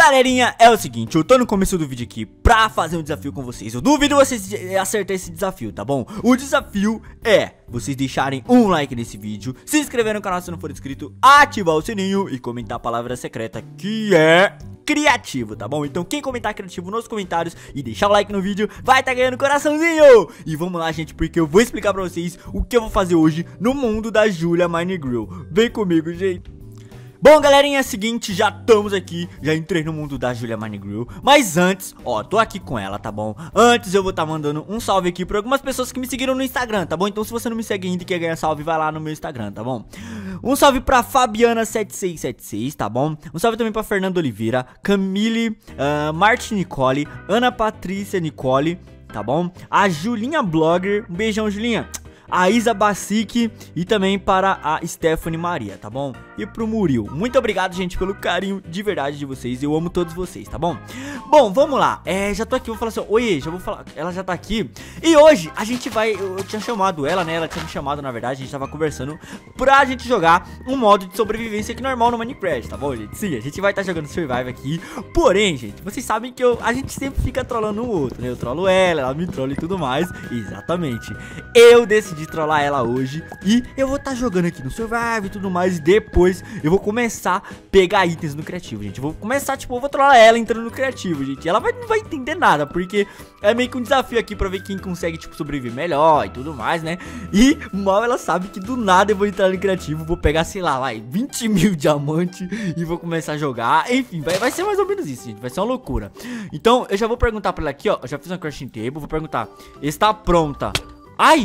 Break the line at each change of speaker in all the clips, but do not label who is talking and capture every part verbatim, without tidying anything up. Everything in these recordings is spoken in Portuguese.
Galerinha, é o seguinte, eu tô no começo do vídeo aqui pra fazer um desafio com vocês. Eu duvido vocês acertarem esse desafio, tá bom? O desafio é vocês deixarem um like nesse vídeo, se inscrever no canal se não for inscrito, ativar o sininho e comentar a palavra secreta que é criativo, tá bom? Então quem comentar criativo nos comentários e deixar o like no vídeo vai tá ganhando coraçãozinho. E vamos lá, gente, porque eu vou explicar pra vocês o que eu vou fazer hoje no mundo da Julia Minegrill. Vem comigo, gente. Bom, galerinha, é o seguinte, já estamos aqui, já entrei no mundo da Julia Minegrill. Mas antes, ó, tô aqui com ela, tá bom? Antes eu vou estar tá mandando um salve aqui pra algumas pessoas que me seguiram no Instagram, tá bom? Então se você não me segue ainda e quer ganhar salve, vai lá no meu Instagram, tá bom? Um salve pra Fabiana sete seis sete seis, tá bom? Um salve também pra Fernando Oliveira, Camille, uh, Martin Nicole, Ana Patrícia Nicole, tá bom? A Julinha Blogger, um beijão, Julinha. A Isa Basic e também para a Stephanie Maria, tá bom? E pro Muril. Muito obrigado, gente, pelo carinho de verdade de vocês. Eu amo todos vocês, tá bom? Bom, vamos lá. É, já tô aqui, vou falar assim, oi, já vou falar. Ela já tá aqui. E hoje a gente vai, eu, eu tinha chamado ela, né? Ela tinha me chamado, na verdade, a gente tava conversando pra gente jogar um modo de sobrevivência aqui normal no Minecraft, tá bom, gente? Sim, a gente vai estar tá jogando Survive aqui. Porém, gente, vocês sabem que eu, a gente sempre fica trollando um outro, né? Eu trollo ela, ela me trolla e tudo mais. Exatamente. Eu decidi de trollar ela hoje e eu vou estar tá jogando aqui no Survive e tudo mais. E depois eu vou começar a pegar itens no criativo, gente. Eu vou começar, tipo, eu vou trollar ela entrando no criativo, gente. Ela vai, não vai entender nada, porque é meio que um desafio aqui pra ver quem consegue, tipo, sobreviver melhor e tudo mais, né? E mal ela sabe que do nada eu vou entrar no criativo, vou pegar, sei lá, vai, vinte mil diamantes e vou começar a jogar. Enfim, vai, vai ser mais ou menos isso, gente. Vai ser uma loucura. Então, eu já vou perguntar pra ela aqui, ó. Eu já fiz uma crafting table, vou perguntar. Está pronta? Ai!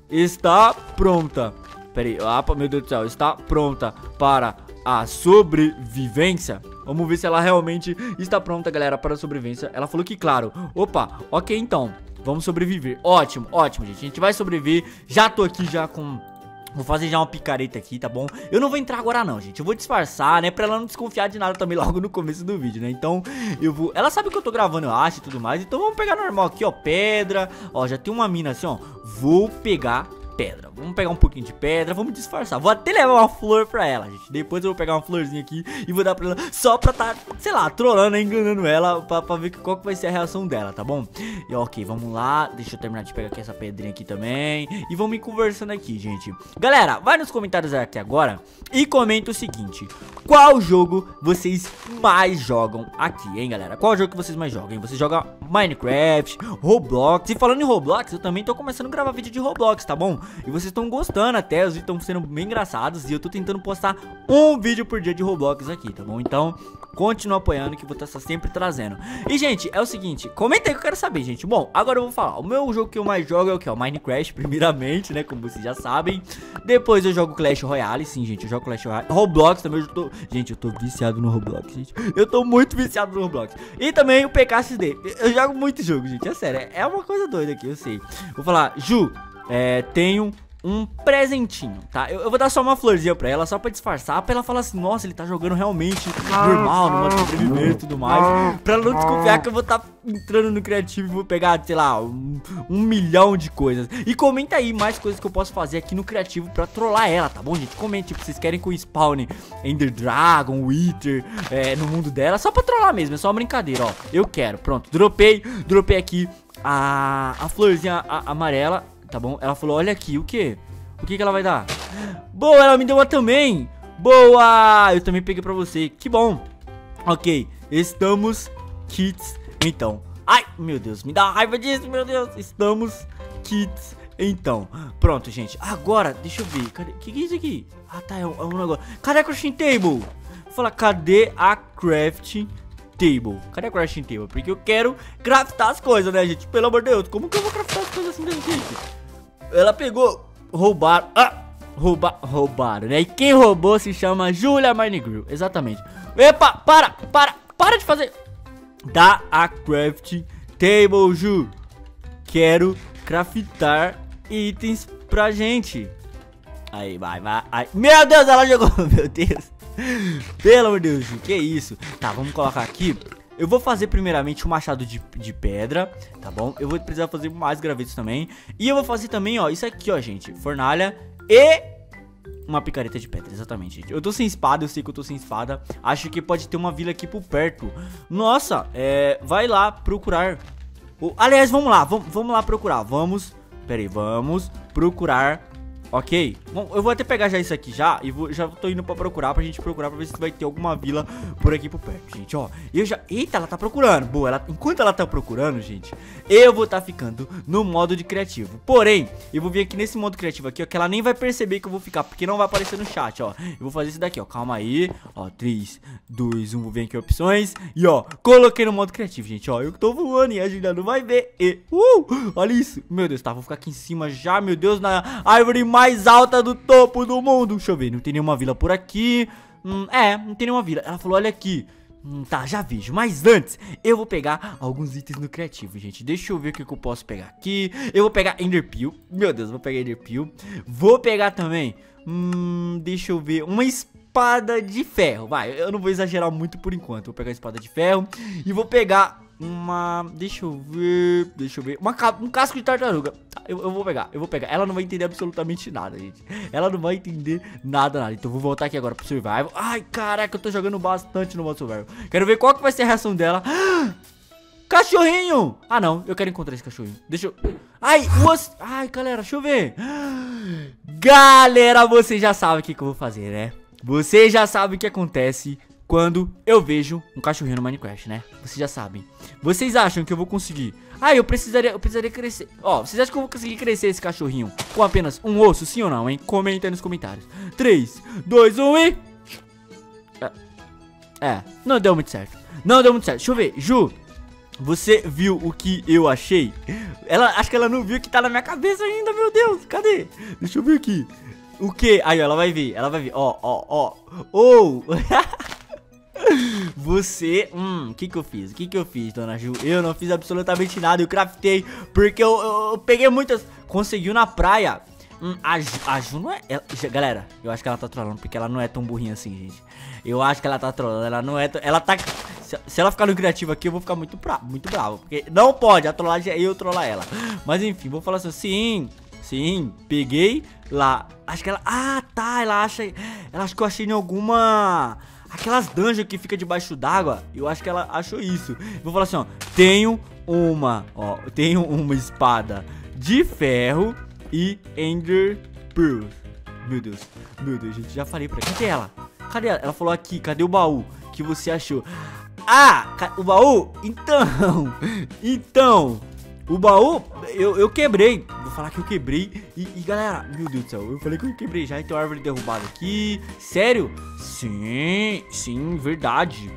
Está pronta. Pera aí, opa, meu Deus do céu. Está pronta para a sobrevivência? Vamos ver se ela realmente está pronta, galera, para a sobrevivência. Ela falou que claro. Opa, ok, então vamos sobreviver. Ótimo, ótimo, gente. A gente vai sobreviver. Já tô aqui já com... Vou fazer já uma picareta aqui, tá bom? Eu não vou entrar agora não, gente. Eu vou disfarçar, né? Pra ela não desconfiar de nada também logo no começo do vídeo, né? Então, eu vou... Ela sabe que eu tô gravando, eu acho, e tudo mais. Então, vamos pegar normal aqui, ó. Pedra. Ó, já tem uma mina assim, ó. Vou pegar pedra. Vamos pegar um pouquinho de pedra. Vamos disfarçar. Vou até levar uma flor pra ela, gente. Depois eu vou pegar uma florzinha aqui e vou dar pra ela só pra tá, sei lá, trolando, enganando ela pra, pra ver qual que vai ser a reação dela, tá bom? E ok, vamos lá. Deixa eu terminar de pegar aqui essa pedrinha aqui também. E vamos ir conversando aqui, gente. Galera, vai nos comentários aqui agora e comenta o seguinte: qual jogo vocês mais jogam aqui, hein, galera? Qual jogo que vocês mais jogam, hein? Vocês jogam Minecraft, Roblox? E falando em Roblox, eu também tô começando a gravar vídeo de Roblox, tá bom? E vocês estão gostando até, os vídeos estão sendo bem engraçados. E eu tô tentando postar um vídeo por dia de Roblox aqui, tá bom? Então, continua apoiando que eu vou estar sempre trazendo. E, gente, é o seguinte, comenta aí que eu quero saber, gente. Bom, agora eu vou falar. O meu jogo que eu mais jogo é o que? O Minecraft, primeiramente, né? Como vocês já sabem. Depois eu jogo Clash Royale. Sim, gente, eu jogo Clash Royale. Roblox também, eu tô... Gente, eu tô viciado no Roblox, gente. Eu tô muito viciado no Roblox. E também o P K X D. Eu jogo muito jogo, gente, é sério. É uma coisa doida aqui, eu sei. Vou falar, Ju, é, tenho um presentinho, tá? Eu, eu vou dar só uma florzinha pra ela, só pra disfarçar, pra ela falar assim, nossa, ele tá jogando realmente normal, numa sobrevivência e tudo mais. Pra ela não desconfiar que eu vou tá entrando no criativo e vou pegar, sei lá, um, um milhão de coisas. E comenta aí mais coisas que eu posso fazer aqui no criativo pra trollar ela, tá bom, gente? Comente, tipo, vocês querem que eu spawne Ender Dragon, Wither, é, no mundo dela, só pra trollar mesmo, é só uma brincadeira, ó. Eu quero, pronto, dropei, dropei aqui a, a florzinha a, amarela. Tá bom? Ela falou, olha aqui, o que? O que que ela vai dar? Boa, ela me deu uma também. Boa, eu também peguei pra você. Que bom. Ok, estamos kits. Então, ai, meu Deus, me dá raiva disso, meu Deus. Estamos kits. Então, pronto, gente. Agora, deixa eu ver. Cadê? Que que é isso aqui? Ah, tá, é um, é um negócio. Cadê a crafting table? Vou falar, cadê a crafting table? Cadê a crafting table? Porque eu quero craftar as coisas, né, gente? Pelo amor de Deus, como que eu vou craftar as coisas assim, gente? Ela pegou, roubaram, ah, rouba, roubaram, né? E quem roubou se chama Julia Minegrill, exatamente. Epa, para, para, para de fazer. Dá a crafting table, Ju. Quero craftar itens pra gente. Aí, vai, vai, aí. Meu Deus, ela jogou, meu Deus. Pelo amor de Deus, Ju, que isso? Tá, vamos colocar aqui. Eu vou fazer primeiramente um machado de, de pedra, tá bom? Eu vou precisar fazer mais gravetos também. E eu vou fazer também, ó, isso aqui, ó, gente. Fornalha e uma picareta de pedra, exatamente, gente. Eu tô sem espada, eu sei que eu tô sem espada. Acho que pode ter uma vila aqui por perto. Nossa, é... vai lá procurar. O... Aliás, vamos lá, vamos, vamos lá procurar. Vamos, pera aí, vamos procurar. Ok, bom, eu vou até pegar já isso aqui já e vou, já tô indo pra procurar, pra gente procurar pra ver se vai ter alguma vila por aqui por perto, gente, ó. Eu já... Eita, ela tá procurando. Boa, ela... enquanto ela tá procurando, gente, eu vou tá ficando no modo de criativo. Porém, eu vou vir aqui nesse modo criativo aqui, ó, que ela nem vai perceber que eu vou ficar, porque não vai aparecer no chat, ó. Eu vou fazer isso daqui, ó, calma aí. Ó, três, dois, um, vou vir aqui em opções. E ó, coloquei no modo criativo, gente, ó. Eu tô voando e a Julia não vai ver. E, uh, olha isso. Meu Deus, tá, vou ficar aqui em cima já, meu Deus, na árvore mais mais alta do topo do mundo. Deixa eu ver, não tem nenhuma vila por aqui. hum, É, não tem nenhuma vila. Ela falou, olha aqui. hum, Tá, já vejo, mas antes eu vou pegar alguns itens no criativo, gente. Deixa eu ver o que, que eu posso pegar aqui. Eu vou pegar Enderpeel. Meu Deus, vou pegar Enderpeel. Vou pegar também hum, deixa eu ver, uma espada de ferro. Vai, eu não vou exagerar muito por enquanto. Vou pegar a espada de ferro e vou pegar uma... Deixa eu ver... Deixa eu ver... Uma, um casco de tartaruga. Tá, eu, eu vou pegar, eu vou pegar. Ela não vai entender absolutamente nada, gente. Ela não vai entender nada, nada. Então eu vou voltar aqui agora pro Survival. Ai, caraca, eu tô jogando bastante no modo Survival. Quero ver qual que vai ser a reação dela. Cachorrinho! Ah, não, eu quero encontrar esse cachorrinho. Deixa eu... Ai, os... Ai, galera, deixa eu ver. Galera, vocês já sabem o que, que eu vou fazer, né? Vocês já sabem o que acontece quando eu vejo um cachorrinho no Minecraft, né? Vocês já sabem. Vocês acham que eu vou conseguir? Ah, eu precisaria, eu precisaria crescer. Ó, vocês acham que eu vou conseguir crescer esse cachorrinho com apenas um osso, sim ou não, hein? Comenta aí nos comentários. três, dois, um e... É, é, não deu muito certo. Não deu muito certo. Deixa eu ver, Ju, você viu o que eu achei? Ela, acho que ela não viu o que tá na minha cabeça ainda, meu Deus. Cadê? Deixa eu ver aqui. O que? Aí, ó, ela vai ver, ela vai ver. Ó, ó, ó. Oh! Você, hum, o que que eu fiz? O que que eu fiz, dona Ju? Eu não fiz absolutamente nada, eu craftei, porque eu, eu, eu peguei muitas, conseguiu na praia. hum, a, Ju, a Ju não é, ela, galera, eu acho que ela tá trolando, porque ela não é tão burrinha assim, gente. Eu acho que ela tá trolando, ela não é, ela tá, se, se ela ficar no criativo aqui, eu vou ficar muito bravo, muito bravo, porque não pode, a trollagem é eu trollar ela. Mas enfim, vou falar assim, sim, sim, peguei lá, acho que ela, ah, tá, ela acha, ela acha que eu achei em alguma... Aquelas dungeons que fica debaixo d'água. Eu acho que ela achou isso. Vou falar assim, ó. Tenho uma, ó. Tenho uma espada de ferro e Ender Pearl. Meu Deus. Meu Deus, gente. Já falei pra ela. Cadê ela? Cadê ela? Ela falou aqui. Cadê o baú que você achou? Ah, o baú? Então. Então. O baú, eu, eu quebrei. Vou falar que eu quebrei. E, e galera, meu Deus do céu, eu falei que eu quebrei já. Então a árvore derrubada aqui. Sério? Sim, sim, verdade.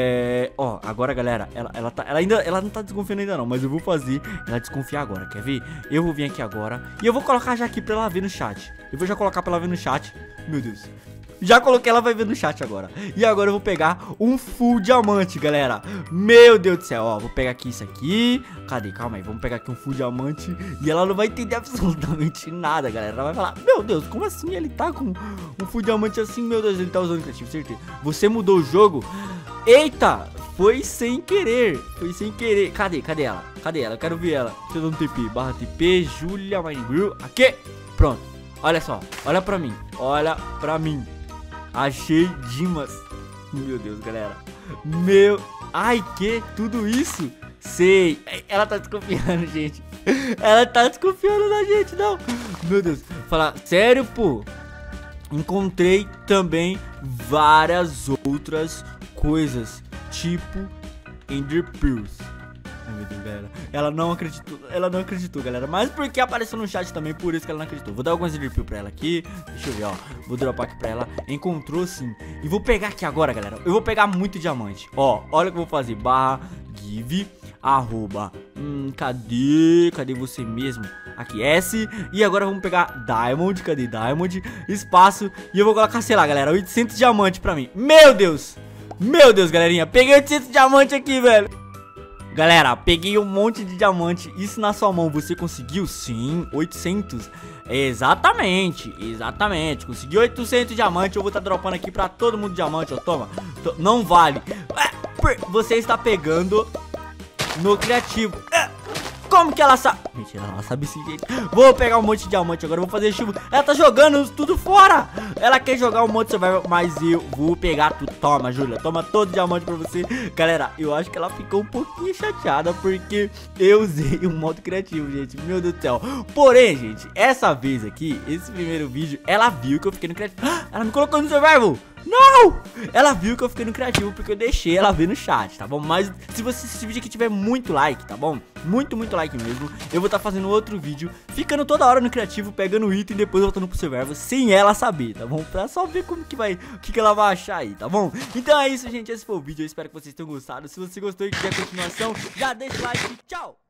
É, ó, agora galera, ela, ela, tá, ela ainda ela não tá desconfiando ainda não. Mas eu vou fazer ela desconfiar agora. Quer ver? Eu vou vir aqui agora. E eu vou colocar já aqui pra ela ver no chat. Eu vou já colocar pra ela ver no chat. Meu Deus. Já coloquei, ela vai ver no chat agora. E agora eu vou pegar um full diamante, galera. Meu Deus do céu, ó. Vou pegar aqui isso aqui. Cadê? Calma aí, vamos pegar aqui um full diamante. E ela não vai entender absolutamente nada, galera. Ela vai falar, meu Deus, como assim ele tá com um full diamante assim? Meu Deus, ele tá usando criativo, certeza. Você mudou o jogo? Eita, foi sem querer. Foi sem querer. Cadê? Cadê ela? Cadê ela? Eu quero ver ela. Deixa eu dar um T P. Barra T P, Julia Minegrill. Aqui. Pronto. Olha só. Olha pra mim. Olha pra mim. Achei Dimas. Meu Deus, galera. Meu... Ai, que? Tudo isso? Sei. Ela tá desconfiando, gente. Ela tá desconfiando da gente, não. Meu Deus. Falar sério, pô. Encontrei também várias outras coisas. Tipo Ender Pearls. Ai, meu Deus, galera. Ela não acreditou, ela não acreditou, galera. Mas porque apareceu no chat também, por isso que ela não acreditou. Vou dar alguns Ender Pearl pra ela aqui. Deixa eu ver, ó. Vou dropar aqui pra ela. Encontrou sim. E vou pegar aqui agora, galera. Eu vou pegar muito diamante. Ó, olha o que eu vou fazer. Barra give, arroba. Hum, cadê? Cadê você mesmo? Aqui, S. E agora vamos pegar Diamond. Cadê Diamond? Espaço. E eu vou colocar, sei lá, galera, oitocentos diamantes pra mim. Meu Deus! Meu Deus, galerinha. Peguei oitocentos diamantes aqui, velho. Galera, peguei um monte de diamante. Isso na sua mão, você conseguiu? Sim, oitocentos. Exatamente, exatamente. Consegui oitocentos diamantes. Eu vou estar tá dropando aqui pra todo mundo diamante, ó. Toma, não vale. Você está pegando no criativo. Como que ela sabe? Mentira, ela sabe sim, gente. Vou pegar um monte de diamante agora, vou fazer chuva. Ela tá jogando tudo fora. Ela quer jogar um monte de survival, mas eu vou pegar tudo. Toma, Júlia, toma todo o diamante pra você. Galera, eu acho que ela ficou um pouquinho chateada porque eu usei um modo criativo, gente. Meu Deus do céu. Porém, gente, essa vez aqui, esse primeiro vídeo, ela viu que eu fiquei no criativo. Ela me colocou no survival. Não! Ela viu que eu fiquei no criativo porque eu deixei ela ver no chat, tá bom? Mas se você esse vídeo aqui tiver muito like, tá bom? Muito, muito like mesmo, eu vou estar tá fazendo outro vídeo ficando toda hora no criativo, pegando o item e depois voltando pro survival sem ela saber, tá bom? Pra só ver como que vai, o que que ela vai achar aí, tá bom? Então é isso, gente, esse foi o vídeo, eu espero que vocês tenham gostado. Se você gostou e quiser continuação, já deixa o like e tchau!